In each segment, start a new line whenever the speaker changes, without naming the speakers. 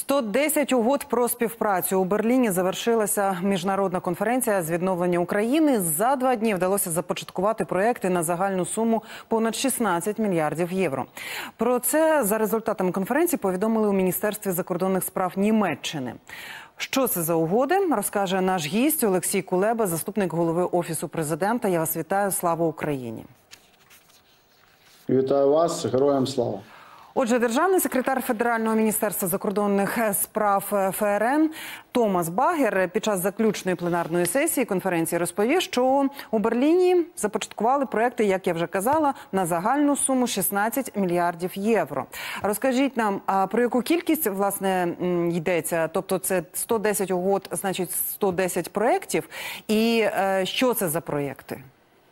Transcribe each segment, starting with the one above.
110 угод про співпрацю. У Берліні завершилася міжнародна конференція з відновлення України. За 2 дні вдалося започаткувати проекти на загальну суму понад 16 мільярдів євро. Про це за результатами конференції повідомили у Міністерстві закордонних справ Німеччини. Що це за угоди, розкаже наш гість Олексій Кулеба, заступник голови Офісу президента. Я вас вітаю. Слава Україні!
Вітаю вас. Героям слава!
Отже, державний секретар Федерального міністерства закордонних справ ФРН Томас Багер під час заключної пленарної сесії конференції розповів, що у Берліні започаткували проекти, як я вже казала, на загальну суму 16 мільярдів євро. Розкажіть нам, а про яку кількість, власне, йдеться? Тобто це 110 угод, значить 110 проєктів. І що це за проєкти?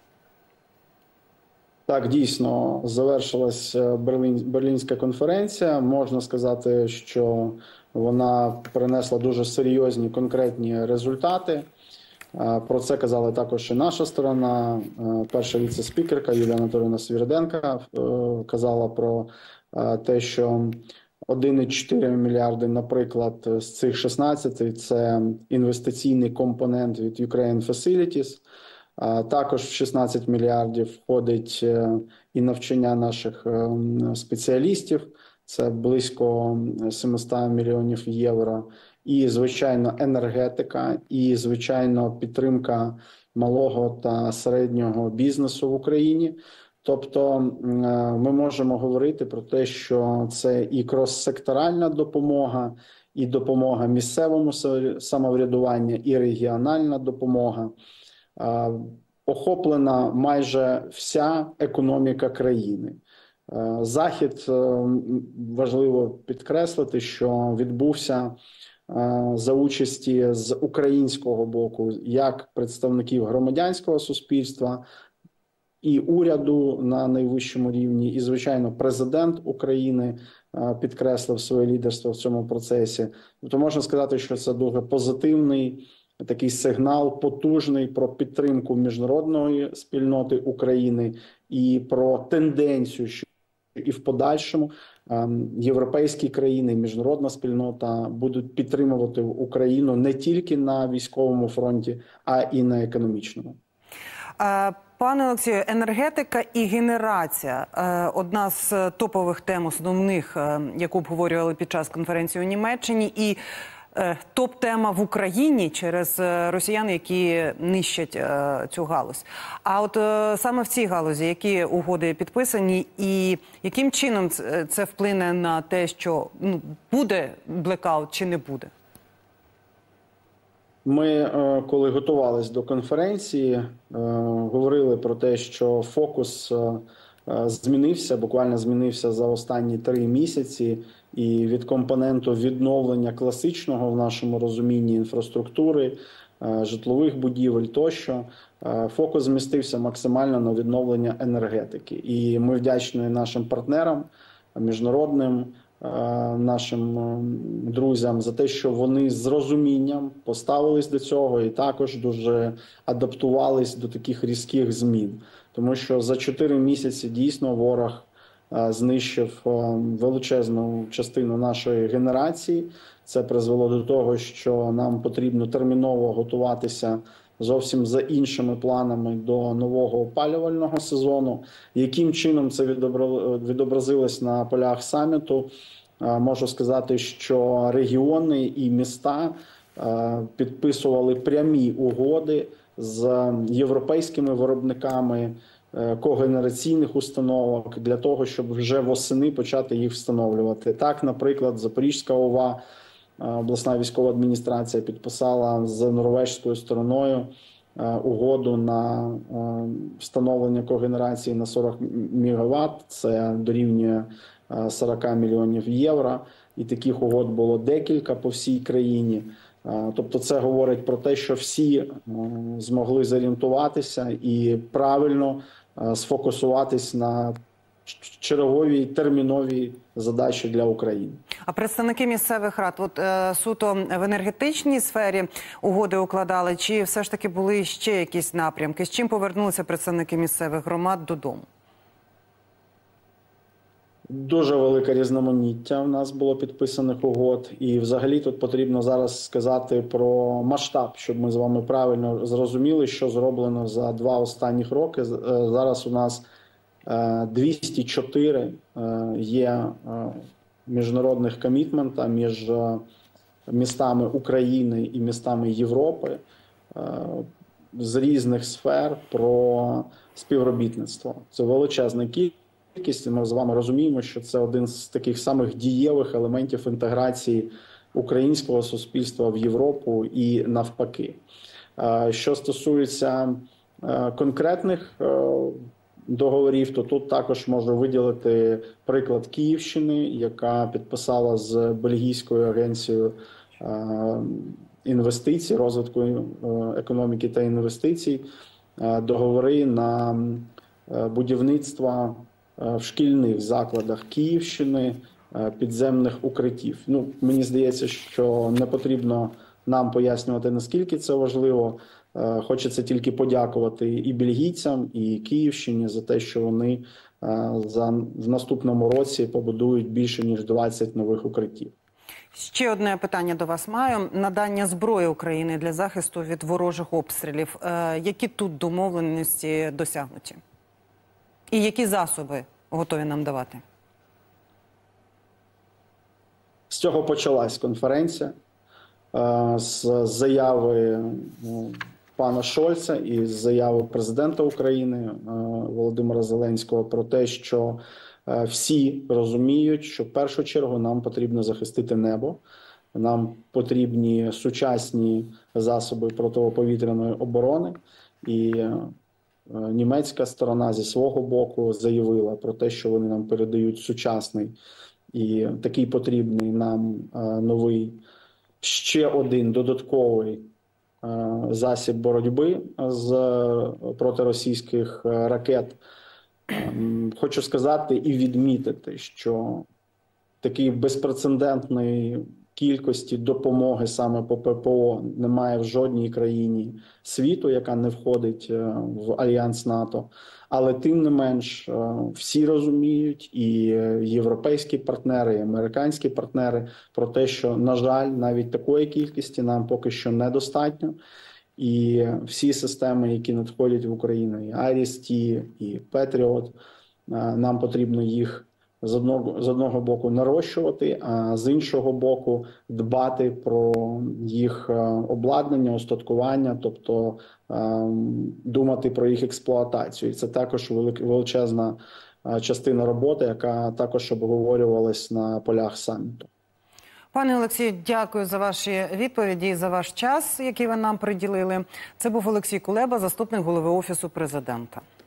Так, дійсно, завершилась Берлінська конференція. Можна сказати, що вона принесла дуже серйозні конкретні результати. Про це казала також і наша сторона. Перша віце-спікерка Юлія Анатоліївна Свириденко казала про те, що 1,4 мільярди, наприклад, з цих 16 – це інвестиційний компонент від Ukraine Facilities. Також в 16 мільярдів входить і навчання наших спеціалістів, це близько 700 мільйонів євро, і, звичайно, енергетика, і, звичайно, підтримка малого та середнього бізнесу в Україні. Тобто ми можемо говорити про те, що це і крос-секторальна допомога, і допомога місцевому самоврядуванню, і регіональна допомога. Охоплена майже вся економіка країни. Захід, важливо підкреслити, що відбувся за участі з українського боку як представників громадянського суспільства і уряду на найвищому рівні, і, звичайно, президент України підкреслив своє лідерство в цьому процесі. Тобто можна сказати, що це дуже позитивний такий сигнал, потужний про підтримку міжнародної спільноти України і про тенденцію, що і в подальшому європейські країни, міжнародна спільнота будуть підтримувати Україну не тільки на військовому фронті, а і на економічному.
Пане Олексію, енергетика і генерація – одна з топових тем основних, яку обговорювали під час конференції у Німеччині, і топ-тема в Україні через росіян, які нищать цю галузь. А от саме в цій галузі, які угоди підписані і яким чином це вплине на те, що буде блекаут чи не буде?
Ми, коли готувалися до конференції, говорили про те, що фокус змінився, буквально змінився за останні 3 місяці, і від компоненту відновлення класичного в нашому розумінні інфраструктури, житлових будівель тощо, фокус змістився максимально на відновлення енергетики. І ми вдячні нашим партнерам, міжнародним нашим друзям за те, що вони з розумінням поставились до цього і також дуже адаптувались до таких різких змін. Тому що за 4 місяці дійсно ворог знищив величезну частину нашої генерації. Це призвело до того, що нам потрібно терміново готуватися зовсім за іншими планами до нового опалювального сезону. Яким чином це відобразилось на полях саміту? Можу сказати, що регіони і міста підписували прямі угоди з європейськими виробниками когенераційних установок для того, щоб вже восени почати їх встановлювати. Так, наприклад, Запорізька ОВА, обласна військова адміністрація, підписала з норвезькою стороною угоду на встановлення когенерації на 40 МВт. Це дорівнює 40 мільйонів євро. І таких угод було декілька по всій країні. Тобто це говорить про те, що всі змогли зорієнтуватися і правильно сфокусуватись на черговій терміновій задачі для України.
А представники місцевих рад, суто в енергетичній сфері угоди укладали, чи все ж таки були ще якісь напрямки? З чим повернулися представники місцевих громад додому?
Дуже велике різноманіття в нас було підписаних угод, і взагалі тут потрібно зараз сказати про масштаб, щоб ми з вами правильно зрозуміли, що зроблено за 2 останніх роки. Зараз у нас 204 є міжнародних комітмента між містами України і містами Європи з різних сфер про співробітництво. Це величезна кількість, і ми з вами розуміємо, що це один з таких самих дієвих елементів інтеграції українського суспільства в Європу і навпаки. Що стосується конкретних договорів, то тут також можу виділити приклад Київщини, яка підписала з Бельгійською агенцією інвестицій, розвитку економіки та інвестицій, договори на будівництво в шкільних закладах Київщини підземних укриттів. Ну, мені здається, що не потрібно нам пояснювати, наскільки це важливо. Хочеться тільки подякувати і бельгійцям, і Київщині за те, що вони в наступному році побудують більше, ніж 20 нових укриттів.
Ще одне питання до вас маю. Надання зброї України для захисту від ворожих обстрілів. Які тут домовленості досягнуті? І які засоби готові нам давати?
З цього почалась конференція. З заяви пана Шольца і з заяви президента України Володимира Зеленського про те, що всі розуміють, що в першу чергу нам потрібно захистити небо, нам потрібні сучасні засоби протиповітряної оборони, і німецька сторона зі свого боку заявила про те, що вони нам передають сучасний і такий потрібний нам новий, ще один додатковий засіб боротьби проти російських ракет. Хочу сказати і відмітити, що такої безпрецедентної кількості допомоги саме по ППО немає в жодній країні світу, яка не входить в Альянс НАТО. Але тим не менш всі розуміють, і європейські партнери, і американські партнери, про те, що, на жаль, навіть такої кількості нам поки що недостатньо. І всі системи, які надходять в Україну, і IRIS-T, і Patriot, нам потрібно їх з одного боку нарощувати, а з іншого боку дбати про їх обладнання, устаткування, тобто думати про їх експлуатацію. І це також величезна частина роботи, яка також обговорювалась на полях саміту.
Пане Олексію, дякую за ваші відповіді і за ваш час, який ви нам приділили. Це був Олексій Кулеба, заступник голови Офісу Президента.